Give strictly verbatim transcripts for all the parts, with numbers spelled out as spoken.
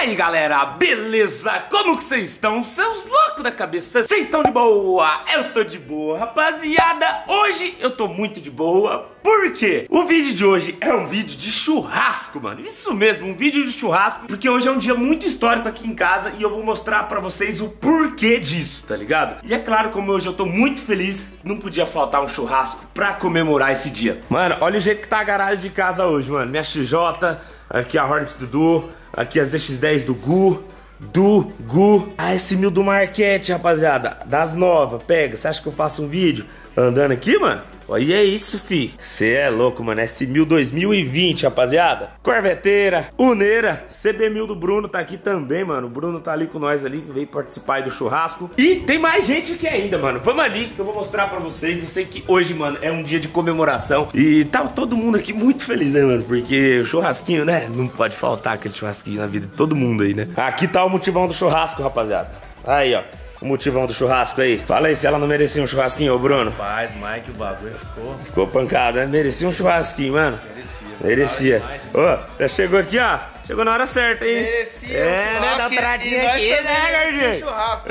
aí galera, beleza? Como que vocês estão? Seus loucos da cabeça, vocês estão de boa? Eu tô de boa, rapaziada. Hoje eu tô muito de boa. Por quê? O vídeo de hoje é um vídeo de churrasco, mano. Isso mesmo, um vídeo de churrasco. Porque hoje é um dia muito histórico aqui em casa e eu vou mostrar pra vocês o porquê disso, tá ligado? E é claro, como hoje eu tô muito feliz, não podia faltar um churrasco pra comemorar esse dia. Mano, olha o jeito que tá a garagem de casa hoje, mano. Minha X J, aqui a Hornet do Du, aqui as D X dez do Gu, do Gu. Ah, esse mil do Marquete, rapaziada, das novas, pega. Você acha que eu faço um vídeo andando aqui, mano? Olha isso, fi. Cê é louco, mano. S mil dois mil e vinte, rapaziada. Corveteira, Uneira, C B mil do Bruno tá aqui também, mano. O Bruno tá ali com nós ali, que veio participar aí do churrasco. E tem mais gente aqui ainda, mano. Vamos ali que eu vou mostrar pra vocês. Eu sei que hoje, mano, é um dia de comemoração. E tá todo mundo aqui muito feliz, né, mano? Porque o churrasquinho, né? Não pode faltar aquele churrasquinho na vida de todo mundo aí, né? Aqui tá o motivão do churrasco, rapaziada. Aí, ó. O motivão do churrasco aí. Fala aí se ela não merecia um churrasquinho, ô Bruno. Rapaz, Mike, o bagulho ficou... Ficou pancado, né? Merecia um churrasquinho, mano. Merecia. Merecia. Ó, oh, já chegou aqui, ó. Chegou na hora certa, hein? Merecia é, um né? Dá um paradinho aqui, né, Gordinho? churrasco,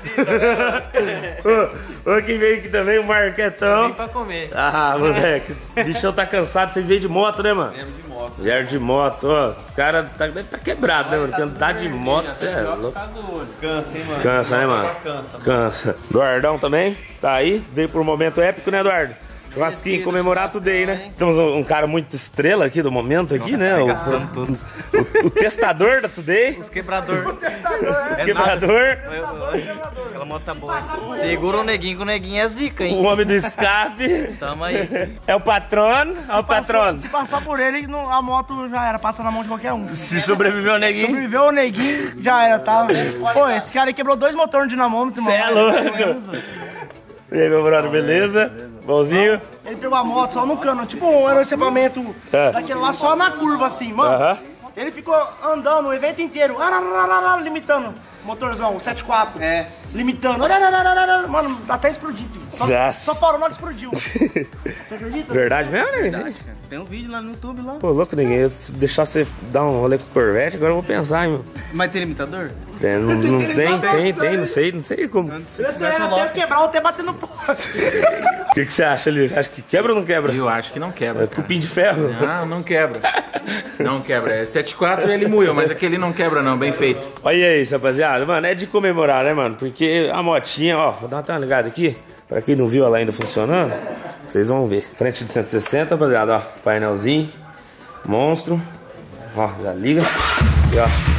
Ô, quem veio aqui também, o Marquetão. Vim pra comer. Ah, moleque. O bichão tá cansado. Vocês veio de moto, né, mano? Viemos de moto. Vieram de moto. Ó, os caras tá, deve tá quebrado, né, mano? Porque andar de moto, cê é louco. Cansa, hein, mano? Cansa, né, mano? Cansa, mano. Cansa. Eduardão também, tá aí. Veio por um momento épico, né, Eduardo? Churrasquinho, comemorar today, né? Temos um, um cara muito estrela aqui do momento aqui, né? O, o, o testador da Today. Os quebrador. O quebrador. Aquela moto tá boa. Segura o neguinho, que o neguinho é zica, hein? O homem do escape. Tamo aí. É o patrono. É o patrono. Se passar por ele, não- a moto já era, passa na mão de qualquer um. Se sobreviveu o neguinho. Sobreviveu o neguinho, já era, tá? Pô, esse cara aí quebrou dois motores de dinamômetro, Cê é louco. E aí, meu brother, beleza? Bonzinho? Ele pegou a moto só no cano, tipo um aerocepamento É. daquele lá só na curva assim, mano. Aham. Ele ficou andando o evento inteiro, arararara, limitando. Motorzão, sete quatro. É. Limitando. Arararara, mano, até explodir, filho. Só, Nossa. só parou na hora que explodiu. Você acredita? Verdade mesmo, né? Tem um vídeo lá no YouTube lá. Pô, louco, ninguém. Se deixar você dar um rolê com o Corvette, agora eu vou pensar, hein, meu. Mas tem limitador? É, não, não tem, tem, tem, não sei, não sei como. O Você até quebrar ou até bater no pau. que, que você acha ali? Você acha que quebra ou não quebra? Eu acho que não quebra, É cara. cupim de ferro? Não, não quebra. Não quebra. É sete quatro ele moeu, mas aquele não quebra não, bem feito. Olha isso, rapaziada. Mano, é de comemorar, né, mano? Porque a motinha, ó, vou dar uma ligada aqui. Pra quem não viu ela ainda funcionando, vocês vão ver. Frente de cento e sessenta, rapaziada, ó. Painelzinho. Monstro. Ó, já liga. E ó.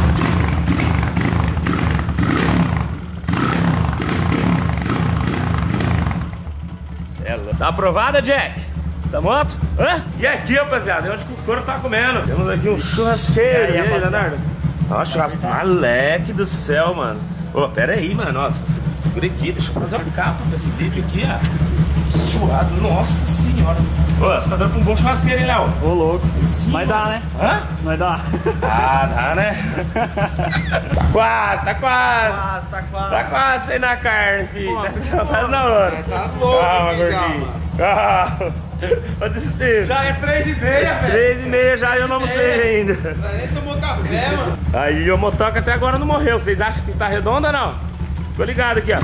Cela. Tá aprovada, Jack? Essa moto? Hã? E aqui, rapaziada, é onde que o couro tá comendo. Temos aqui um churrasqueiro. E aí, Leonardo? Ó, churrasco. Moleque do céu, mano. Ô, pera aí, mano. Nossa, segura aqui. Deixa eu fazer uma capa desse vídeo aqui, ó. Churrasco. Nossa senhora. Ô, você tá dando pra um bom churrasqueiro, hein, Léo? Ô, louco. Sim, Vai mano. dar, né? Hã? Vai dar. Ah, dá, né? Tá quase, tá quase. Quase, tá quase. Tá quase sem na carne, filho. Tá quase na hora. Tá louco, Calma, hein, gordinho. Calma. Ô, desespero. Já é três e meia, velho. Três e meia já e eu não almocei ainda. Nem tomou café, mano. Aí o motoca até agora não morreu. Vocês acham que tá redonda ou não? Tô ligado aqui, ó.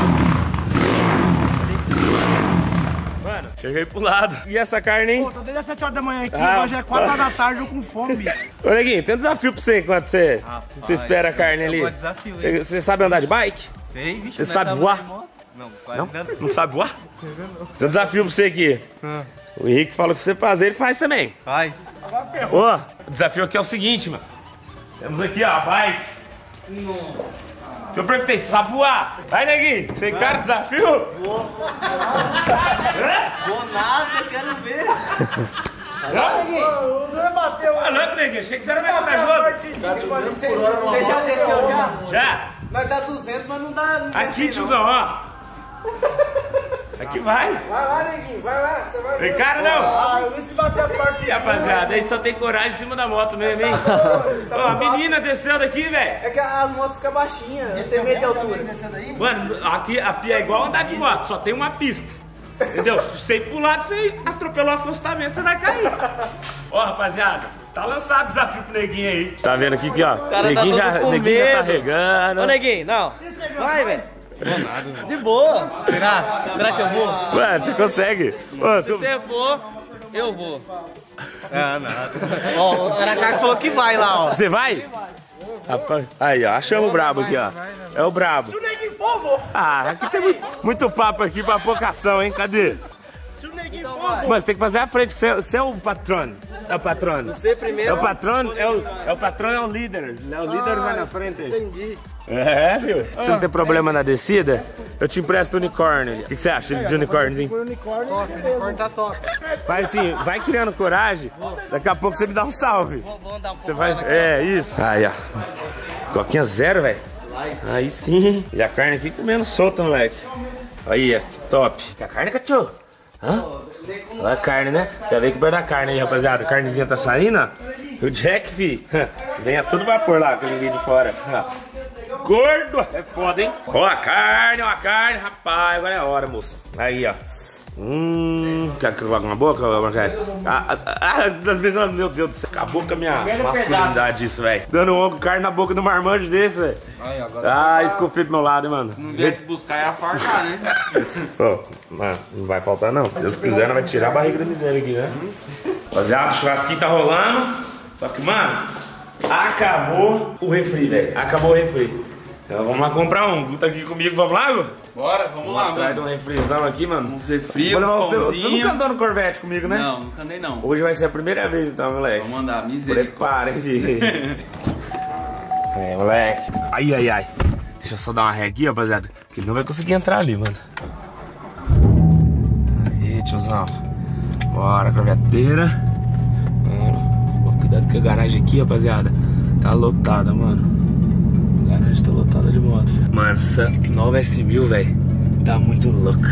Mano, cheguei pro lado. E essa carne, hein? Pô, tô desde as sete horas da manhã aqui, Ah, agora já é quatro horas da tarde, eu com fome, bicho. Ô, Neguinho, tem um desafio pra você enquanto você, você espera a carne eu ali. vou desafio, Você, você sabe andar de bike? Sei, bicho. Você nós sabe tava voar? de moto. Não, quase Não? não. Não sabe voar? Tem um desafio pra você aqui. O Henrique falou que você fazer, ele faz também. Faz. Ô, o desafio aqui é o seguinte, mano. Temos aqui, ó, a bike. Se eu perguntei, você sabe voar? Vai, Neguinho, tem cara de desafio? Vou nada, quero ver. O Dura bateu. Ah, louco, Neguinho, achei que você era mais corajoso. Você já desceu já? Já? Nós dá duzentos, mas não dá... Não Aqui, tiozão, ó. Aqui vai. Vai lá, neguinho, vai lá. Você vai Tem ver. cara não? Ah, eu vi se bater as partes. Ih, rapaziada, aí só tem coragem em cima da moto mesmo, hein? Ó, a menina desceu daqui, velho. É que as motos ficam baixinhas, não tem medo de altura. Mano, aqui a pia é igual andar de moto, só tem uma pista. Entendeu? Se você ir pro lado, você atropelou o acostamento, você vai cair. Ó, rapaziada, Tá lançado o desafio pro neguinho aí. Tá vendo aqui, aqui ó. cara Neguinho, tá já, com neguinho já tá medo. regando. Ô, neguinho, não. Vai, velho. De boa. Será? Será que eu vou? Mano, você consegue. Ô, Se tu- você for, eu vou. Ah, nada. Ó, o Caracaco falou que vai lá, ó. Você vai? Rapaz, aí, ó. Achamos o brabo aqui, ó. É o brabo. Se o neguinho for, vou. Ah, aqui tem muito, muito papo aqui pra pouca ação, hein? Cadê? Se o neguinho for, Mas tem que fazer a frente, que você, você é o patrono. É o patrono. Você primeiro. É o patrono, é o, é o patrono, é o líder. É o líder vai na frente. Entendi. É, viu? Se não tem problema na descida, eu te empresto o unicórnio. O que, que você acha de unicórniozinho? unicórnio, Top, o unicórnio tá top. Vai assim, vai criando coragem. Daqui a pouco você me dá um salve. Vamos dar um Você vai. É, isso. Aí, ó. Coquinha zero, velho. Aí sim. E a carne aqui comendo solta, moleque. Aí, ó, que top. Que a carne, cachorro? Hã? Olha a carne, né? Já veio que perto da carne aí, rapaziada. A carnezinha tá saindo, ó. O Jack, fi. Vem a todo vapor lá, que eu liguei de fora. Gordo! É foda, hein? Ó a carne, ó a carne, rapaz. Agora é a hora, moço. Aí, ó. Hum. Quer que eu vá com a boca, Marcelo? Ah, ah, ah, meu Deus do céu. Acabou com a minha masculinidade isso, velho. Dando um carne na boca do marmanjo desse, velho. Ai, ficou feio do meu lado, hein, mano. Não viesse buscar ia fartar, né? Pô, mano, não vai faltar não. Se Deus quiser, não vai tirar a barriga da miséria aqui, né? Rapaziada, o churrasquinho tá rolando. Só que, mano, acabou o refri, velho. Acabou o refri. Então vamos lá comprar um. Gu tá aqui comigo, vamos lá, Gu? Bora, vamos lá, Atrás de mano. um refrizão aqui, mano. Vamos ser frio, Vou levar você, você pãozinho. nunca andou no Corvette comigo, né? Não, nunca andei não. Hoje vai ser a primeira vez, então, moleque. Vamos andar, misericórdia. Prepara, hein, filho. É, moleque. Ai, ai, ai. Deixa eu só dar uma ré aqui, rapaziada. Que ele não vai conseguir entrar ali, mano. Aí, tiozão. Bora, corveteira. Mano, ó, cuidado com a garagem aqui, rapaziada. Tá lotada, mano. A garagem tá lotada de moto, filho. Mano, essa nova S mil, velho, tá muito louca.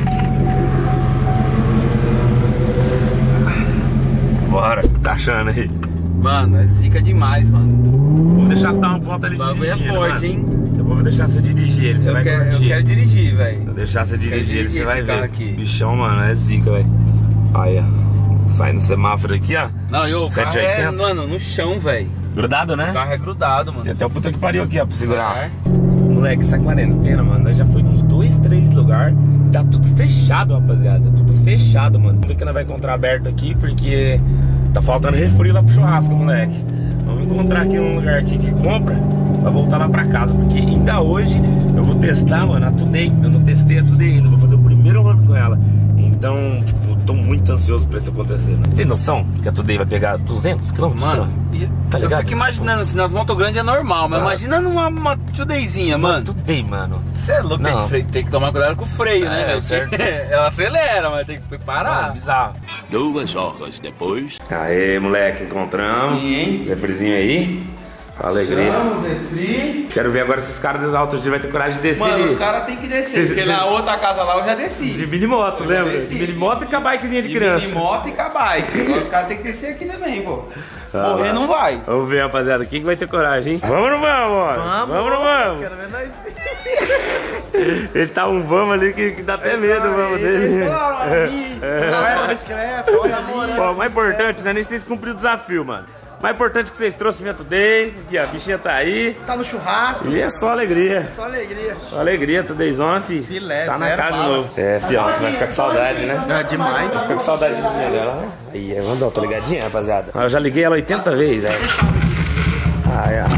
Bora, tá achando aí? Mano, é zica demais, mano. Vou deixar você dar uma volta ali O bagulho é dirigindo, forte, mano. hein? Eu vou deixar você dirigir ele, você Eu vai quero, eu curtir. quero dirigir, velho. Vou deixar você dirigir ele, dirigir você vai esse carro ver. aqui. Bichão, mano, é zica, velho. Olha, sai no semáforo aqui, ó. Não, e o carro sete é, oitenta. mano, no chão, velho. Grudado, né? O carro é grudado, Tem mano. até o puta que pariu aqui, ó, pra segurar. É. Moleque, essa quarentena, mano, nós já foi nos dois, três lugares. Tá tudo fechado, rapaziada. Tudo fechado, mano. Vamos ver que nós vai encontrar aberto aqui, porque tá faltando refri lá pro churrasco, moleque. Vamos encontrar aqui um lugar aqui que compra pra voltar lá pra casa. Porque ainda hoje eu vou testar, mano, a Today. Eu não testei a Today ainda, vou fazer o primeiro ano com ela. Então, tipo, tô muito ansioso pra isso acontecer. Mano. Você tem noção que a Today vai pegar duzentos quilômetros? Mano, tá eu ligado? fico imaginando assim, nas motos grandes é normal, mas Ah. imagina numa uma Tudayzinha, mano. Today, mano. Você é louco, tem Não. que, fre- tem que tomar cuidado com o freio, É, né, velho? certo. Ela acelera, mas tem que Mano, parar. bizarro. Duas horas depois. Aê, moleque, encontramos. Sim, hein? Refrizinho aí. Alegria. Vamos, refri. Quero ver agora se os caras das altas vai ter coragem de descer. Mano, ali. os caras tem que descer, Cê- porque cê- na outra casa lá eu já desci. De mini moto, Eu já lembra? desci. De mini moto e com a bikezinha de, De criança. mini moto e com a bike. Agora os caras tem que descer aqui também, pô. Morrer lá. não vai. Vamos ver, rapaziada, quem que vai ter coragem, hein? Vamos ou não vamos, mano? Vamos, vamos ou não vamos? Quero ver nós. Ele tá um vamos ali que, que dá até medo, o vamos dele. Olha a bicicleta, olha a moral. Pô, o mais importante, não é nem vocês cumprir o desafio, mano. O mais importante é que vocês trouxeram minha Today, que a bichinha tá aí. Tá no churrasco, E é só alegria. só alegria. Só alegria, Todayzona, fi. Filé, tá na zero casa de bala. novo. É, pior, você vai ficar com saudade, né? É demais. Fica com saudade de vizinha dela. Aí, é, mandou, tá ligadinha, rapaziada? Eu já liguei ela oitenta vezes, velho. Ah, é.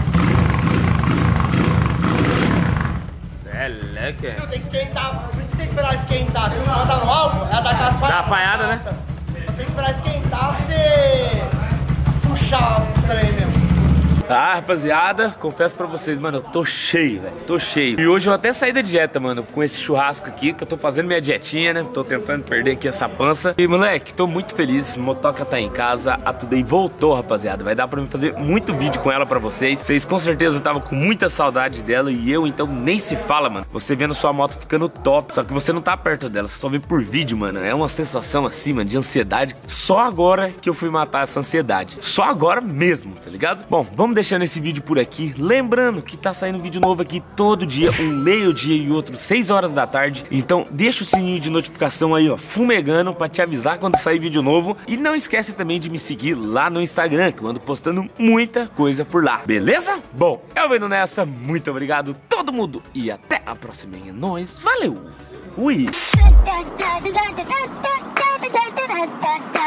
Celeque. tem que esquentar. Por isso que tem que esperar esquentar. Se não tá no álcool, ela dá aquelas Dá a falhada, né? Então tem que esperar esquentar pra você puxar o trem mesmo. Ah, rapaziada, confesso pra vocês, mano, eu tô cheio, velho, tô cheio. E hoje eu até saí da dieta, mano, com esse churrasco aqui, que eu tô fazendo minha dietinha, né? Tô tentando perder aqui essa pança. E, moleque, tô muito feliz, motoca tá em casa, a Today voltou, rapaziada. Vai dar pra mim fazer muito vídeo com ela pra vocês. Vocês com certeza estavam com muita saudade dela e eu, então, nem se fala, mano. Você vendo sua moto ficando top, só que você não tá perto dela, você só vê por vídeo, mano. É uma sensação assim, mano, de ansiedade. Só agora que eu fui matar essa ansiedade. Só agora mesmo, tá ligado? Bom, vamos deixar deixando esse vídeo por aqui. Lembrando que tá saindo vídeo novo aqui todo dia, um meio-dia e outro seis horas da tarde. Então deixa o sininho de notificação aí, ó, fumegando, pra te avisar quando sair vídeo novo. E não esquece também de me seguir lá no Instagram, que eu ando postando muita coisa por lá, beleza? Bom, eu vendo nessa, muito obrigado todo mundo e até a próxima. É nóis, valeu, fui! da da da da da da da da da da